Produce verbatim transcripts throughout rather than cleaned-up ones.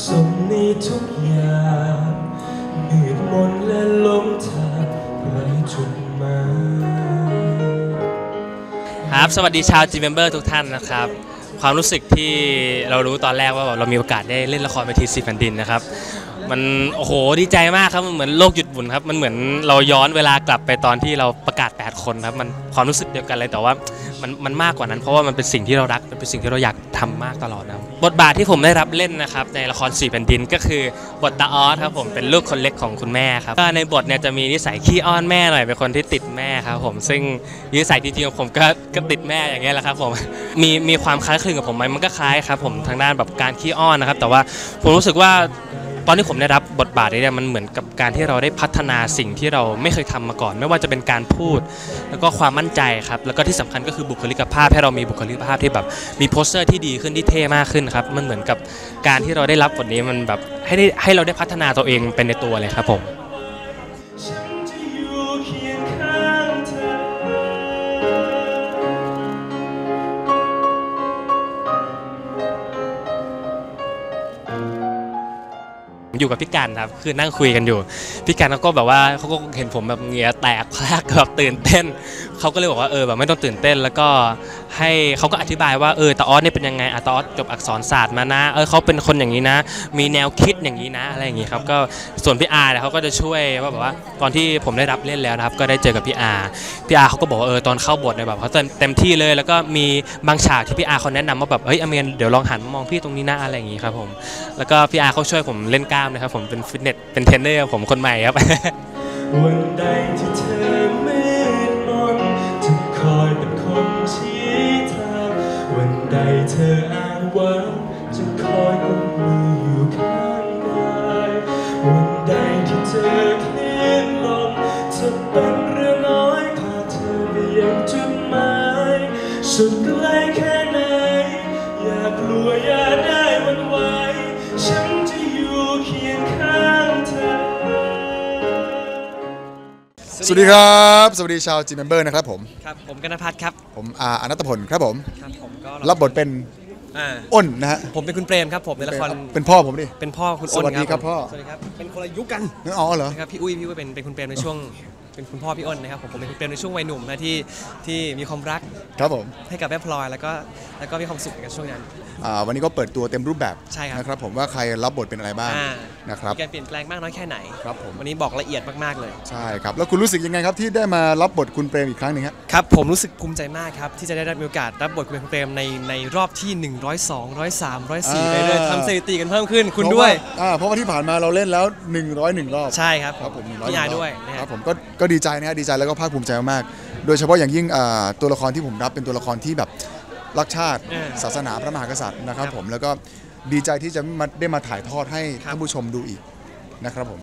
สมในทุกอย่างมืดมนและหลงทางไกลจุดหมายครับสวัสดีชาว จี เมมเบอร์ ทุกท่านนะครับความรู้สึกที่เรารู้ตอนแรกว่าเรามีโอกาสได้เล่นละครเวทีสี่แผ่นดินนะครับมันโอ้โหดีใจมากครับมันเหมือนโลกหยุดหมุนครับมันเหมือนเราย้อนเวลากลับไปตอนที่เราประกาศแปดคนครับมันความรู้สึกเดียวกันเลยแต่ว่ามันมันมากกว่านั้นเพราะว่ามันเป็นสิ่งที่เรารักมันเป็นสิ่งที่เราอยากทำมากตลอดนะบทบาทที่ผมได้รับเล่นนะครับในละครสี่แผ่นดินก็คือบทตาออสครับผมเป็นลูกคนเล็กของคุณแม่ครับก็ในบทเนี่ยจะมีนิสัยขี้อ้อนแม่หน่อยเป็นคนที่ติดแม่ครับผมซึ่งนิสัยจริงๆของผมก็ก็ติดแม่อย่างเงี้ยแหละครับผมมีมีความคล้ายคลึงกับผมไหมมันก็คล้ายครับผมทางด้านแบบการขี้อ้อนนะครับแต่ว่าผมรู้สึกว่าตอนที่ผมได้รับบทบาทนี้เนี่ยมันเหมือนกับการที่เราได้พัฒนาสิ่งที่เราไม่เคยทำมาก่อนไม่ว่าจะเป็นการพูดแล้วก็ความมั่นใจครับแล้วก็ที่สำคัญก็คือบุคลิกภาพให้เรามีบุคลิกภาพที่แบบมีโพสเตอร์ที่ดีขึ้นที่เท่มากขึ้นครับมันเหมือนกับการที่เราได้รับบทนี้มันแบบให้ได้ให้เราได้พัฒนาตัวเองเป็นในตัวเลยครับผมอยู่กับพี่กันครับคือนั่งคุยกันอยู่พี่กันเขาก็แบบว่าเขาก็เห็นผมแบบเหงื่อแตกพลากแบบตื่นเต้นเขาก็เลยบอกว่าเออแบบไม่ต้องตื่นเต้นแล้วก็ให้เขาก็อธิบายว่าเออตาออสเนี่ยเป็นยังไงอะตาออสจบอักษรศาสตร์มานะเออเขาเป็นคนอย่างนี้นะมีแนวคิดอย่างนี้นะอะไรอย่างนี้ครับก็ส่วนพี่อาร์เนี่ยเขาก็จะช่วยว่าแบบว่าตอนที่ผมได้รับเล่นแล้วนะครับก็ได้เจอกับพี่อาร์พี่อาร์เขาก็บอกว่าเออตอนเข้าบทเนี่ยแบบเขาเต็มที่เลยแล้วก็มีบางฉากที่พี่อาร์เขาแนะนำว่าแบบเฮ้ยอเมนเดี๋ยวลองหันมองพี่ตรงนี้นะอะไรอย่างนี้ครับผมแล้วก็พี่อาร์เขาช่วยผมเล่นกล้ามนะครับผมเป็นฟิตเนสเป็นเทรนเนอร์ผมคนใหม่ครับวันใดที่เธอมืดมนจะคอยเป็นคนชี้ทางวันใดเธออ้างว้างจะคอยกุมมืออยู่ข้างกายวันใดที่เธอคลื่นลมจะเป็นเรือน้อยพาเธอไปยังจุดหมายสุดไกลแค่ไหนอย่ากลัวอย่าได้หวั่นไหวฉันจะอยู่เคียงข้างเธอสวัสดีครับสวัสดีชาว จี เมมเบอร์ นะครับผมครับผมกนภัทรครับผมอาอนัตพลครับผมครับผมก็รับบทเป็นอ้นนะฮะผมเป็นคุณเปรมครับผมในละครเป็นพ่อผมดิเป็นพ่อคุณอ้นสวัสดีครับพ่อสวัสดีครับเป็นคนละยุคกันอ๋อเหรอครับพี่อุ้ยพี่อุ้ยเป็นเป็นคุณเปรมในช่วงเป็นคุณพ่อพี่อ้นนะครับผมผมเป็นคุณเปรมในช่วงวัยหนุ่มนะที่ที่มีความรักครับผมให้กับแม่พลอยแล้วก็แล้วก็มีความสุขในช่วงนั้นวันนี้ก็เปิดตัวเต็มรูปแบบใช่ครับนะครับผมว่าใครรับบทเป็นอะไรบ้างนะครับมีการเปลี่ยนแปลงมากน้อยแค่ไหนครับผมวันนี้บอกละเอียดมากๆเลยใช่ครับแล้วคุณรู้สึกยังไงครับที่ได้มารับบทคุณเปรมอีกครั้งหนึ่งครับครับผมรู้สึกภูมิใจมากครับที่จะได้รับมีโอกาสรับบทคุณเปรมในในรอบที่หนึ่งร้อยสอง หนึ่งร้อยสาม หนึ่งร้อยสี่ไปเรื่อยๆทำสถิติกันเพิ่มขึ้นคุณด้วยเพราะว่าที่ผ่านมาเราเล่นแล้วหนึ่งร้อยเอ็ดรอบใช่ครับครับผมพี่อาด้วยครับผมก็ก็ดีใจนะดีใจแล้วก็ภาคภูมิใจมากโดยเฉพาะอย่างยิ่งตัวละครที่ผมรับเป็นตัวละครที่แบบรักชาติศาสนาพระมหากษัตริย์นะครับผมแล้วก็ดีใจที่จะมาได้มาถ่ายทอดให้ท่านผู้ชมดูอีกนะครับผม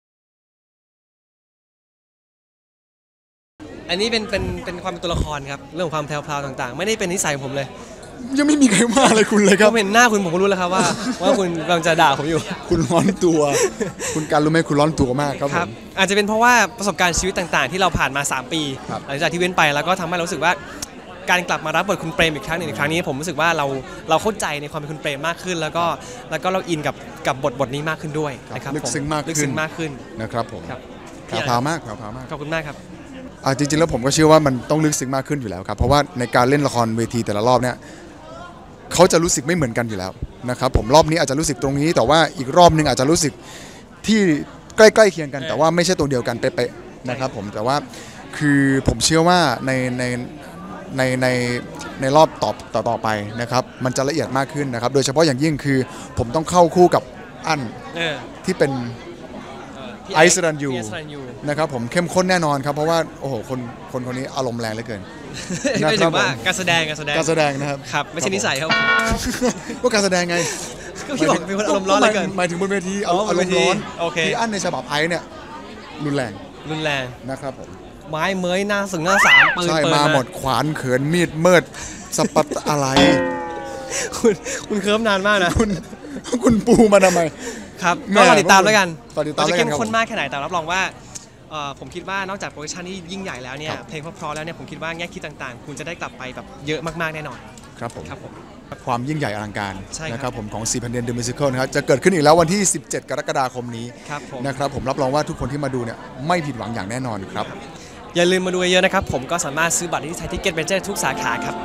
อันนี้เป็นเป็นเป็นความเป็นตัวละครครับเรื่องความแพรวๆต่างๆไม่ได้เป็นนิสัยผมเลยยังไม่มีใครว่าอะไรคุณเลยครับผมเห็นหน้าคุณผมก็รู้แล้วครับว่าว่าคุณกำลังจะด่าผมอยู่คุณร้อนตัวคุณการรู้ไหมคุณร้อนตัวมากครับผมอาจจะเป็นเพราะว่าประสบการณ์ชีวิตต่างๆที่เราผ่านมาสามปีหลังจากที่เว้นไปแล้วก็ทำให้เรารู้สึกว่าการกลับมารับบทคุณเปรมอีกครั้งหนึ่งในครั้งนี้ผมรู้สึกว่าเราเราเข้าใจในความเป็นคุณเปรมมากขึ้นแล้วก็แล้วก็เราอินกับกับบทบทนี้มากขึ้นด้วยนะครับลึกซึ้งมากลึกซึ้งมากขึ้นนะครับผมแผ่วพามากแผ่วพามากขอบคุณมากครับจริงๆแล้วผมก็เชื่อว่ามันต้องลึกซึ้งมากขึ้นอยู่แล้วครับเพราะว่าในการเล่นละครเวทีแต่ละรอบเนี่ยเขาจะรู้สึกไม่เหมือนกันอยู่แล้วนะครับผมรอบนี้อาจจะรู้สึกตรงนี้แต่ว่าอีกรอบนึงอาจจะรู้สึกที่ใกล้ๆเคียงกันแต่ว่าไม่ใช่ตัวเดียวกันเป๊ะๆนะครับผมแต่ว่าคือผมเชื่อว่าในในในในในรอบต่อต่อต่อไปนะครับมันจะละเอียดมากขึ้นนะครับโดยเฉพาะอย่างยิ่งคือผมต้องเข้าคู่กับอั้นที่เป็นไอซ์รันยูนะครับผมเข้มข้นแน่นอนครับเพราะว่าโอ้โหคนคนคนนี้อารมณ์แรงเหลือเกินไม่ถึงว่าการแสดงการแสดงการแสดงนะครับครับไม่ใช่นิสัยครับก็การแสดงไงก็พี่บอกเป็นคนอารมณ์ร้อนเหลือเกินหมายถึงบนเวทีอารมณ์ร้อนที่อั้นในฉบับไอซ์เนี่ยรุนแรงรุนแรงนะครับผมไม้เมยหน้าสึงหน้าสามปืนใช่มาหมดขวานเขินมีดเมิดสปัดอะไรคุณคุณเคิร์ฟนานมากนะคุณคุณปูมาทำไมครับก็รอติดตามแล้วกันเราจะเข้มข้นมากแค่ไหนแต่รับรองว่าผมคิดว่านอกจากโปรดักชันที่ยิ่งใหญ่แล้วเนี่ยเพลงเพราะๆแล้วเนี่ยผมคิดว่าแง่คิดต่างๆคุณจะได้กลับไปแบบเยอะมากๆแน่นอนครับผมครับผมความยิ่งใหญ่อลังการใช่ครับนะครับผมของสี่แผ่นดิน The Musical นะครับจะเกิดขึ้นอีกแล้ววันที่สิบเจ็ดกรกฎาคมนี้ครับผมนะครับผมรับรองว่าทุกคนที่มาดูเนี่ยไม่ผิดหวังอย่างแน่นอนครับอย่าลืมมาดูเยอะๆนะครับผมก็สามารถซื้อบัตรที่ไทยทิกเก็ตเมเจอร์ทุกสาขาครับ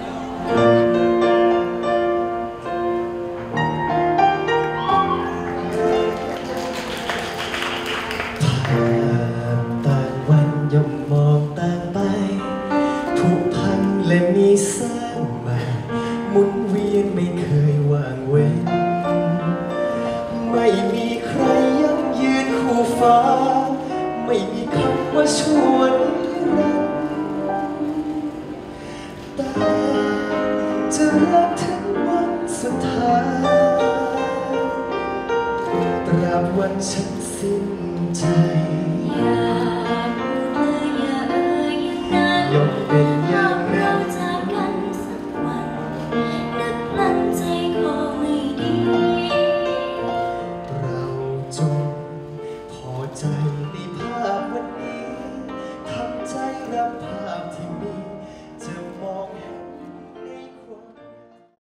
ต่างวันย่อมมองต่างไปผูกพันและมีสร้างใหม่หมุนเวียนไม่เคยว่างเว้นไม่มีใครยั่งยืนคู่ฟ้าไม่มีคำว่าชวนรักแต่จะรักถึงวันสุดท้ายตราบวันฉันสิ้นใจ